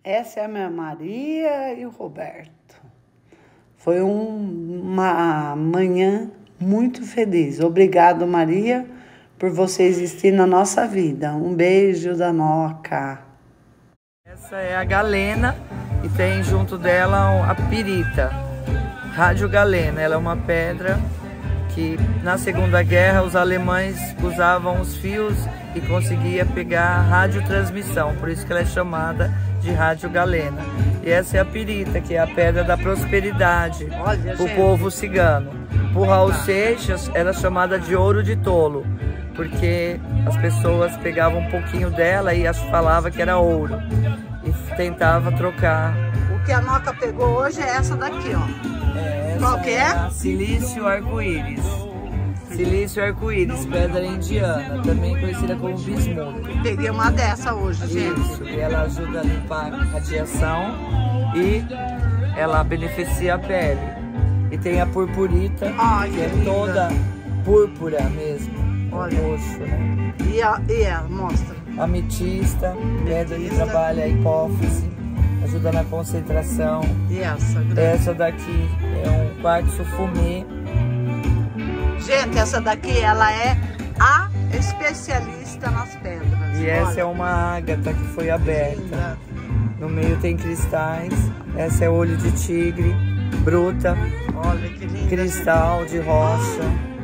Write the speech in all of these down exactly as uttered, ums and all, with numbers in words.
Essa é a minha Maria e o Roberto. Foi um, uma manhã muito feliz. Obrigado, Maria, por você existir na nossa vida. Um beijo da Noca. Essa é a Galena e tem junto dela a Pirita, Rádio Galena. Ela é uma pedra que na Segunda Guerra os alemães usavam os fios e conseguia pegar a radiotransmissão, por isso que ela é chamada de Rádio Galena. E essa é a Pirita, que é a pedra da prosperidade para o povo cigano. Por Raul Seixas era chamada de ouro de tolo, porque as pessoas pegavam um pouquinho dela e falavam que era ouro e tentava trocar. O que a Noca pegou hoje é essa daqui, ó. É, qual que é? Silício arco-íris. Silício arco-íris, pedra indiana, também conhecida como bismuto. Peguei uma dessa hoje, gente. Isso, e ela ajuda a limpar a radiação e ela beneficia a pele. E tem a purpurita, Ai, que, que é linda. toda púrpura mesmo, Olha. roxo, né? E a, e a mostra. Ametista, pedra que trabalha a hipófise, ajuda na concentração. E essa? Grande. Essa daqui é um quartzo fumê. Gente, essa daqui, ela é a especialista nas pedras. E olha. essa é uma ágata que foi aberta. Linda. No meio tem cristais. Essa é olho de tigre, bruta. Olha que linda. Cristal de rocha.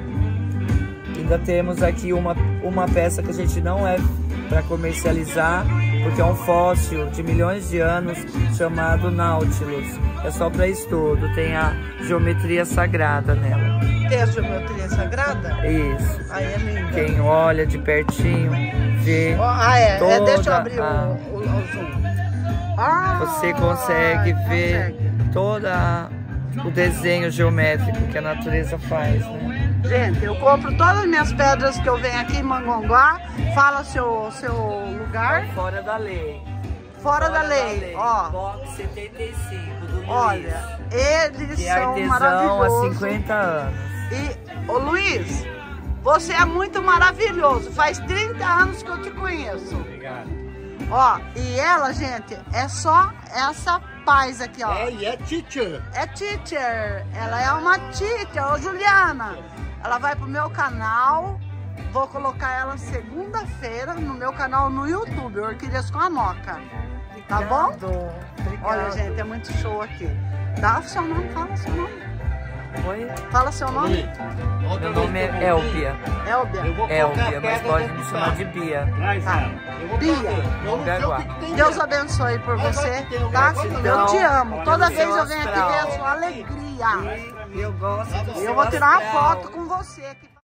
Ainda temos aqui uma, uma peça que a gente não é para comercializar, porque é um fóssil de milhões de anos chamado Nautilus. É só para estudo, tem a geometria sagrada nela. Tem a geometria sagrada? Isso. Aí é linda. Quem olha de pertinho vê. Oh, ah, é. toda é. Deixa eu abrir a... o, o, o zoom. Ah, Você consegue ver consegue. toda o desenho geométrico que a natureza faz, né? Gente, eu compro todas as minhas pedras que eu venho aqui em Mongaguá. Fala seu, seu lugar. Fora da lei. Fora, Fora da, lei. da lei. Ó. Box setenta e cinco do Luiz. Olha, eles Que é são artesão maravilhosos. há cinquenta anos. E, ô Luiz, você é muito maravilhoso. Faz trinta anos que eu te conheço. Obrigado. Ó, e ela, gente, é só essa paz aqui, ó. É, e é teacher. É teacher. Ela é uma teacher. Ô, Juliana, ela vai pro meu canal. Vou colocar ela segunda-feira no meu canal no YouTube, Orquídeas com a Noca. Tá bom? Obrigado. Olha, gente, é muito show aqui. Dá o seu nome, fala seu nome. Oi? Fala seu nome. Meu nome é Elbia. Elbia. Eu vou colocar Elbia, a mas pedra pode dentro me do chamar saco. de Bia. Traz Tá. ela. Eu vou Bia. trazer. Eu não sei o Mongaguá. que que tem Deus dentro. abençoe por Mas você, vai ter um tá? gratidão. Eu te amo. Olha Toda no vez seu eu venho aqui ver a astral. sua alegria. E eu gosto do E eu seu vou tirar uma astral. foto com você aqui.